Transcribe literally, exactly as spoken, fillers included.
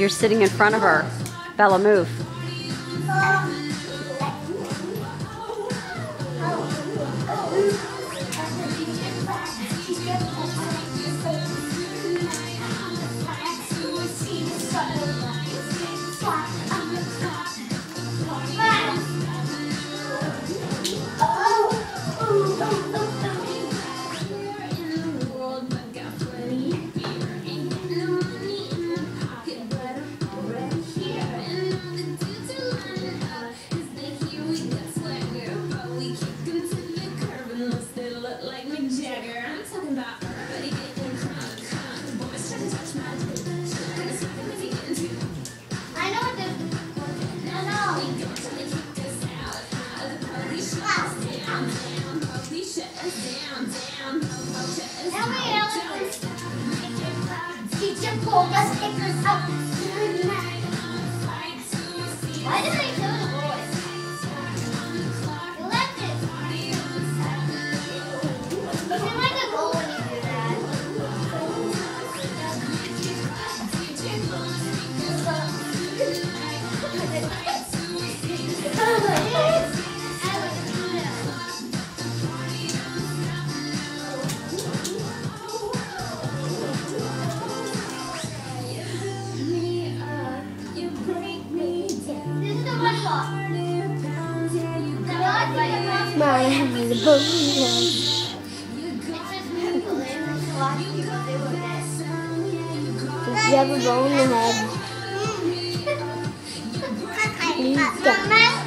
you're sitting in front of her. Bella, move. Pull the stickers up. Why did they kill the boys? You left it. You seem like a goal when you do that. My hand is broken. If you have a bone in the head, please don't.